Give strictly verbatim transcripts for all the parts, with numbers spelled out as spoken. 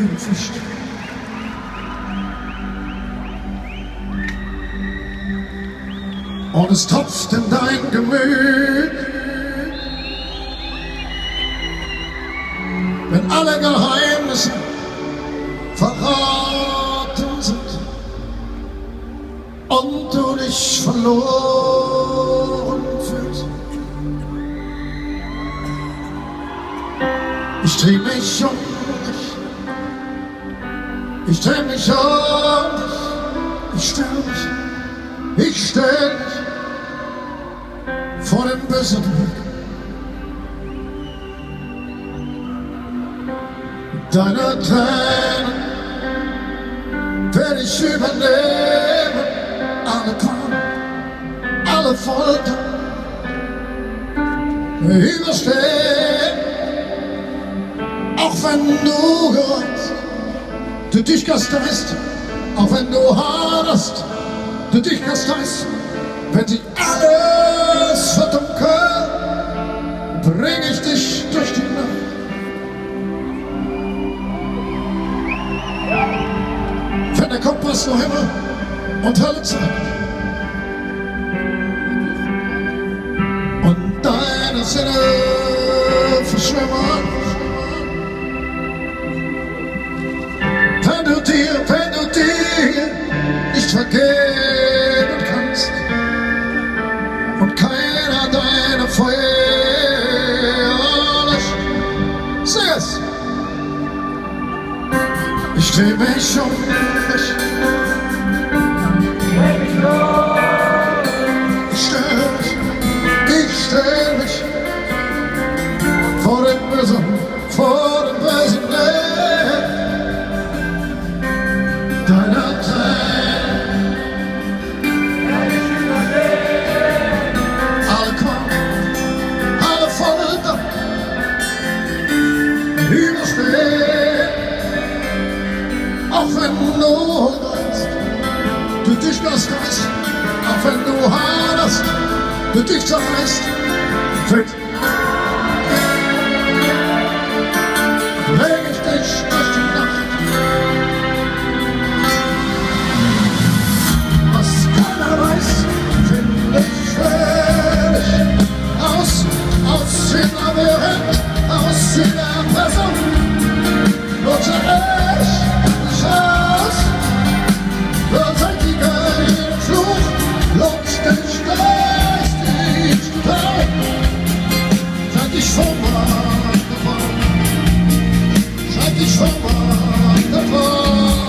fischt. Und es tropft in dein Gemüt, wenn alle Geheimnisse verraten sind und du dich verloren fühlst. Ich dreh mich um dich, ich dreh mich um dich, ich stell mich, ich stell mich vor dem bösen Glück. Deine Tränen werde ich überleben, alle Qualen, alle Folter überstehen. Auch wenn du geräumst, du dich kasteist, auch wenn du haderst, du dich kasteist, wenn sich alles verdunkelt, bring ich dich durch die Nacht. Wenn der Kompass nur Himmel und Hölle zeigt und deine Sinne verschwimmen, wenn du dir, wenn du dir nicht vergeben kannst und keiner deine Feuer löscht, sing es! Ich dreh mich um dich, ich stell mich, ich stell mich vor dem bösen, vor dem bösen Leben deiner Tränen, alle Qualen, alle Folter überstehen. Auch wenn du heulst, du dich kasteist, auch wenn du haderst, du dich zerreißt, bring ich dich durch die Nacht. Was keiner weiß, find ich fähig, aus, aus dem Labyrinth, aus der Person, nutze ich aus, verteidige den Fluch, lotz dich geistig frei, schreib dich vor Mann davon, schreib dich vor Mann davon.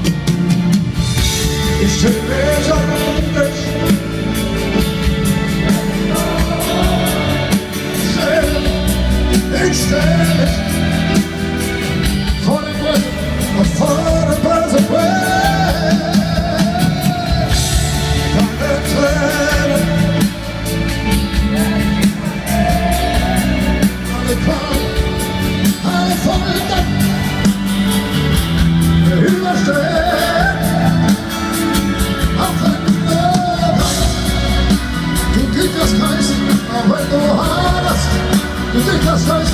Ich stell mich auf dich, ich stell mich vor den Bösen, vor dem bösen Weg. Deine Tränen, alle Qualen, alle Folter überstehen. Auch wenn du weißt, du dich das heißt, auch wenn du haderst, du dich das heißt,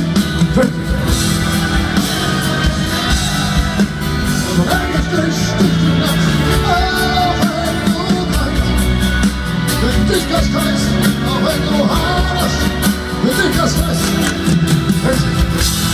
bring ich dich durch die Nacht, auch wenn du weinst, wenn dich das heißt, auch wenn du haderst, wenn dich das heißt,